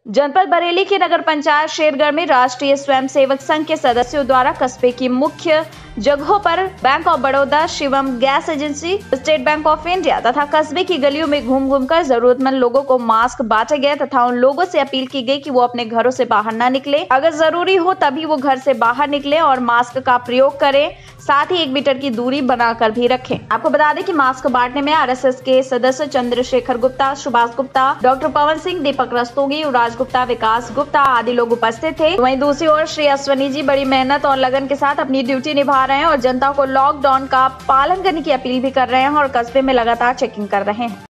जनपद बरेली के नगर पंचायत शेरगढ़ में राष्ट्रीय स्वयंसेवक संघ के सदस्यों द्वारा कस्बे की मुख्य जगहों पर Bank of Baroda, Shivam gas agency, State Bank of India तथा कस्बे की गलियों में घूम घूमकर जरूरतमंद लोगों को मास्क बांटे गए तथा उन लोगों से अपील की गई कि वो अपने घरों से बाहर न निकले। अगर जरूरी हो तभी वो घर से बाहर निकले और मास्क का प्रयोग करें, साथ ही 1 मीटर की दूरी बनाकर भी रखें। आपको बता दें कि मास्क बांटने में आरएसएस के सदस्य चंद्रशेखर गुप्ता, सुभाष गुप्ता, डॉक्टर पवन सिंह, दीपक रस्तोगी, युवराज गुप्ता, विकास गुप्ता आदि लोग उपस्थित थे। वहीं दूसरी ओर श्री अश्वनी जी बड़ी मेहनत और लगन के साथ अपनी ड्यूटी निभा रहे हैं और जनता को लॉकडाउन का पालन करने की अपील भी कर रहे हैं और कस्बे में लगातार चेकिंग कर रहे हैं।